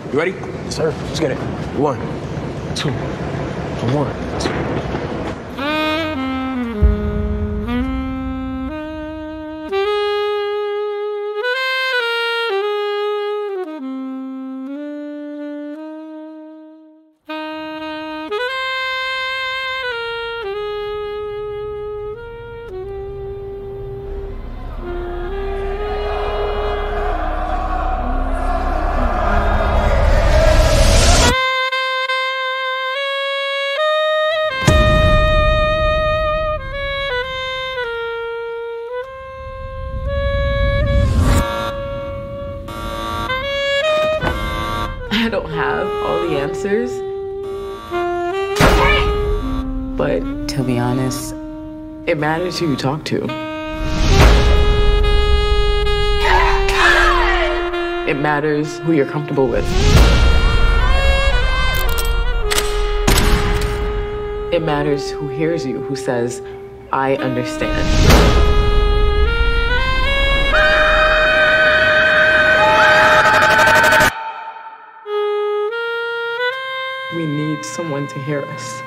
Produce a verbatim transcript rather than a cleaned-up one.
You ready? Yes, sir. Let's get it. One, two, one, two. I don't have all the answers. But to be honest, it matters who you talk to. It matters who you're comfortable with. It matters who hears you, who says, I understand. We need someone to hear us.